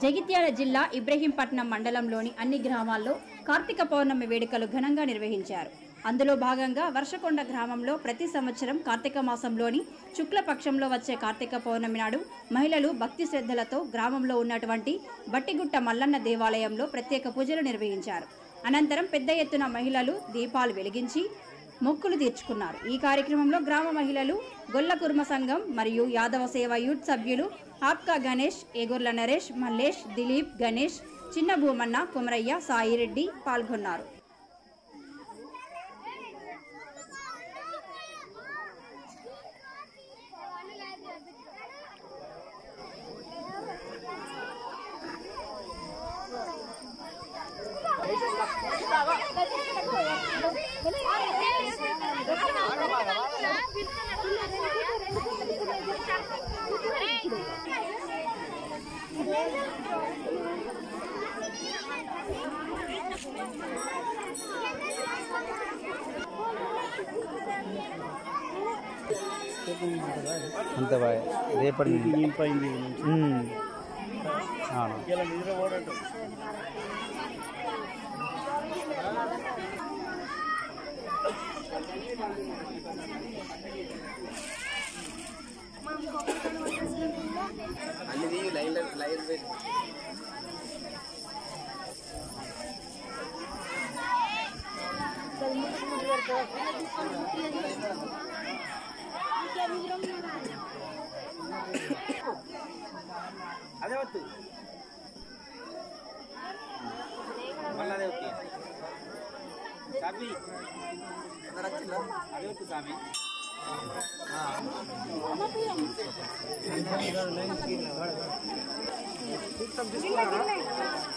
జగిత్యాల జిల్లా ఇబ్రహీంపట్నం మండలంలోని అన్ని గ్రామాల్లో కార్తీక పౌర్ణమి వేడుకలు ఘనంగా నిర్వహించారు. అందులో భాగంగా వర్షకొండ గ్రామంలో ప్రతి సంవత్సరం కార్తీక మాసంలోని శుక్లపక్షంలో వచ్చే కార్తీక పౌర్ణమి నాడు మహిళలు భక్తి శ్రద్ధలతో గ్రామంలో ఉన్నటువంటి బట్టిగుట్ట మల్లన్న దేవాలయంలో ప్రత్యేక పూజలు నిర్వహించారు. అనంతరం పెద్ద ఎత్తున మహిళలు దీపాలు వెలిగించి మొక్కులు తీర్చుకున్నారు. ఈ కార్యక్రమంలో గ్రామ మహిళలు, గొల్ల కుర్మ సంఘం మరియు యాదవ సేవ యూత్ సభ్యులు ఆప్కా గణేష్, ఏగూర్ల నరేష్, మల్లేష్, దిలీప్, గణేష్, చిన్న భూమన్న, కుమరయ్య, సాయిరెడ్డి పాల్గొన్నారు. అంత బాగా రేపటి అన్ని లైన్ అదే వద్దు మళ్ళీ అదే వద్దు సామి అదే వద్దు సామి తీసుకున్నారా